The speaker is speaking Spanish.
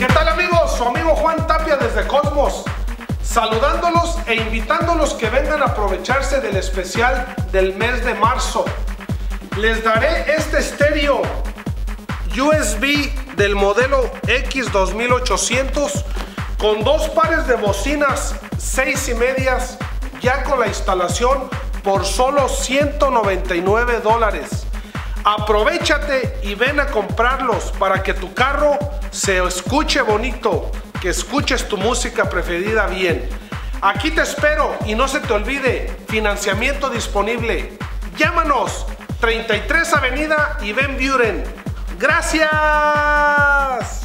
¿Qué tal, amigos? Su amigo Juan Tapia desde Cosmos, saludándolos e invitándolos que vengan a aprovecharse del especial del mes de marzo. Les daré este estéreo USB del modelo X2800 con dos pares de bocinas 6,5 ya con la instalación por solo $199. Aprovechate y ven a comprarlos para que tu carro se escuche bonito, que escuches tu música preferida bien. Aquí te espero y no se te olvide, financiamiento disponible. Llámanos, 33 Avenida y Ben Buren. ¡Gracias!